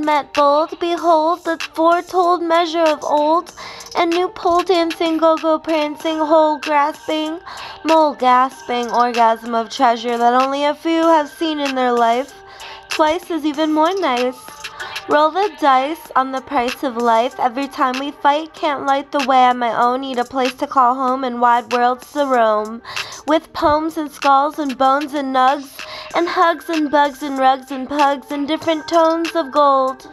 met bold, behold the foretold measure of old, and new pole dancing, gogo prancing, hole grasping, mole gasping, orgasm of treasure that only a few have seen in their life. Twice is even more nice. Roll the dice on the price of life. Every time we fight, can't light the way on my own. Need a place to call home and wide worlds to roam. With poems and skulls and bones and nugs, and hugs and bugs and rugs and pugs, and different tones of gold.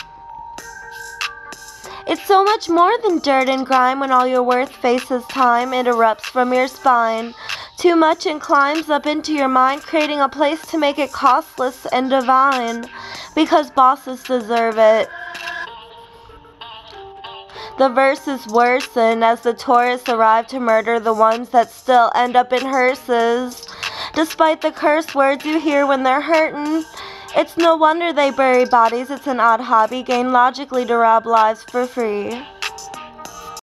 It's so much more than dirt and grime when all your worth faces time. It erupts from your spine. Too much and climbs up into your mind, creating a place to make it costless and divine. Because bosses deserve it. The verses worsen as the tourists arrive to murder the ones that still end up in hearses. Despite the curse words you hear when they're hurtin', it's no wonder they bury bodies. It's an odd hobby, gained logically to rob lives for free.